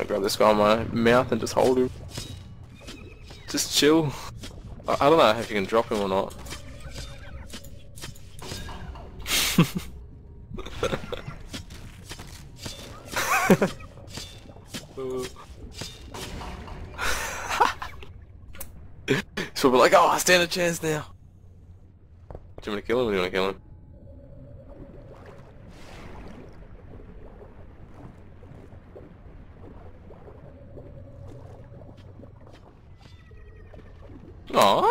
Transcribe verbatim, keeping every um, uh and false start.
grab this guy on my mouth and just hold him. Just chill. I, I don't know if you can drop him or not. So we're like, oh, I stand a chance now. Do you want me to kill him or do you want to kill him? Aww.